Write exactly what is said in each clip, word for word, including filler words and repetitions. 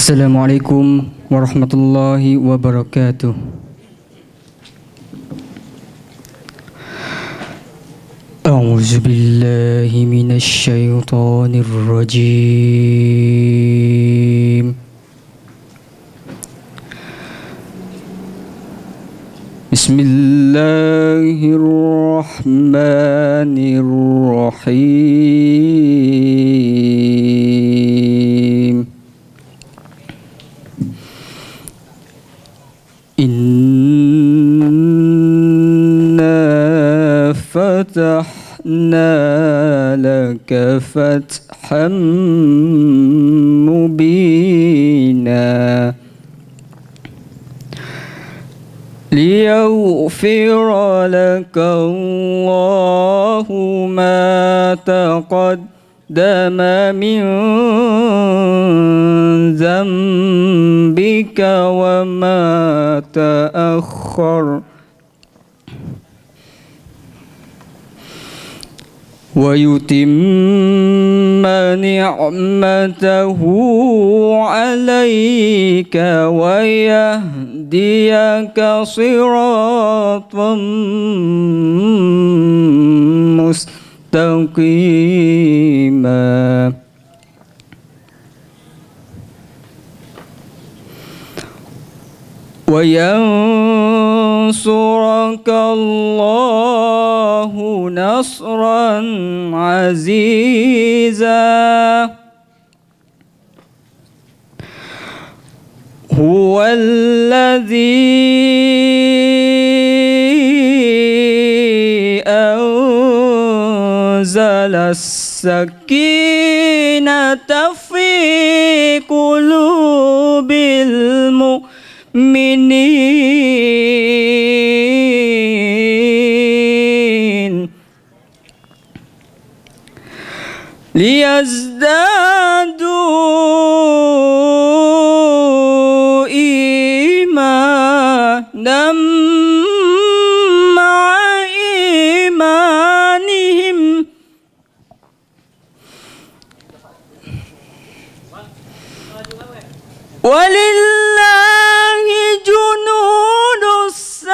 Assalamualaikum warahmatullahi wabarakatuh. A'udzu billahi minasy syaithanir rajim. Bismillahirrahmanirrahim. Inna fatahna laka fatham mubina liyaghfira laka Allahu ma taqaddama min dzambika wa ma ta'akhkhar wa yutimma ni'matahu 'alaika wa yahdiyaka siratan mustaqima wa yansuraka Allahu nasran aziza huwa alladhi anzala as-sakinata fi qulubil mu'minin liyazdadu imanan ma'a imanihim walillahi junudus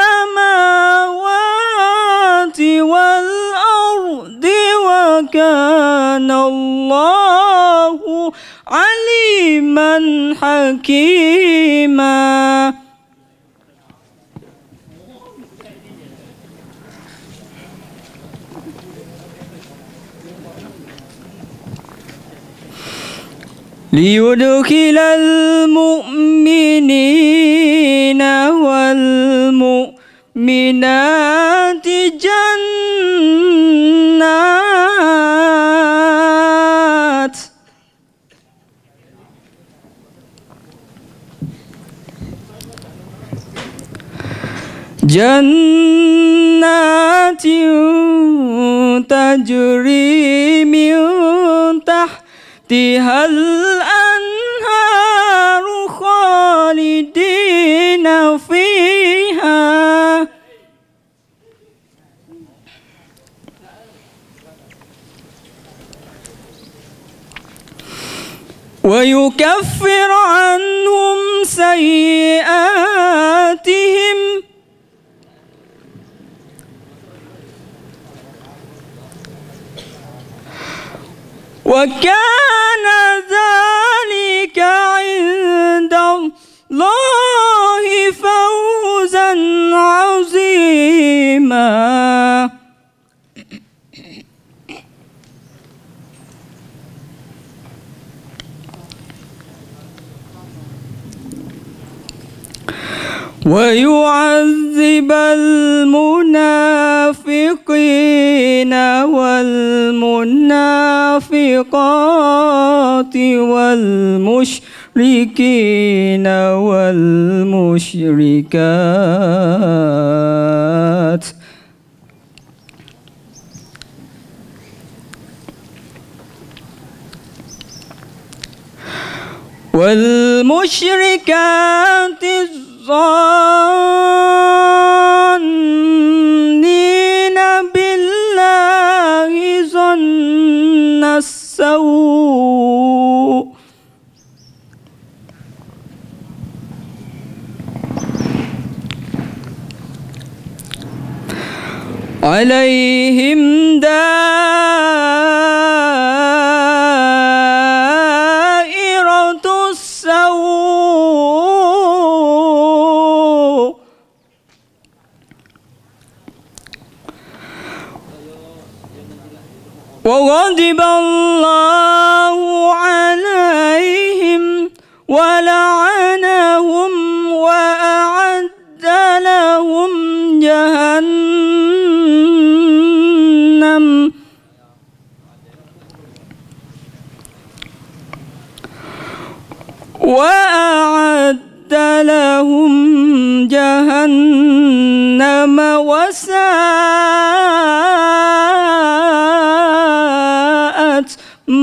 samawati wal ardi wa kana Allahu aliman hakima. liyudkhilal mu'minina wal mu'minati jannat jannatin tajri min tahtihal anharu khalidina fiha wa yukaffir anhum sayyi'atihim wa kana dhalika 'inda Allahi fawzan 'azima. wa yu'adzibal munafiqina wal munafiqati wal musyrikina wal musyrikat wal musyrikati zannina billahi zanna as-saw عليهم دائرة السوء وغضب الله عليهم ولعنهم وأعد لهم جهنم وأعد لهم جهنم وساءت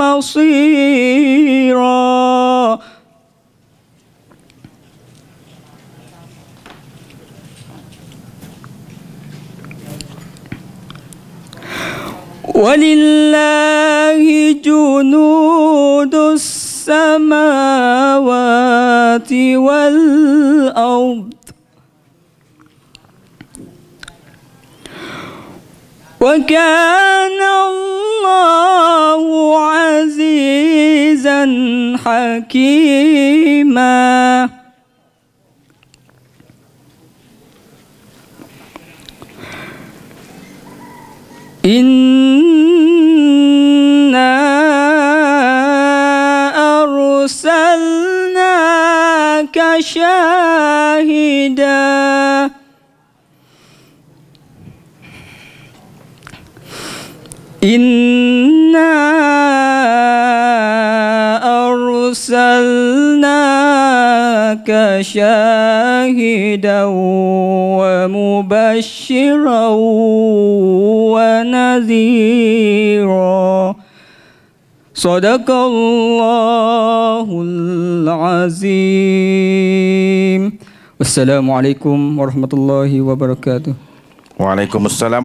مصيرا. ولله جنود السماوات والأرض وكان الله عزيزا حكيما. إنا أرسلناك شاهدا إنا أرسلناك شاهدا ومبشرا ونذيرا. صدق الله العظيم. والسلام عليكم ورحمة الله وبركاته. Waalaikumsalam.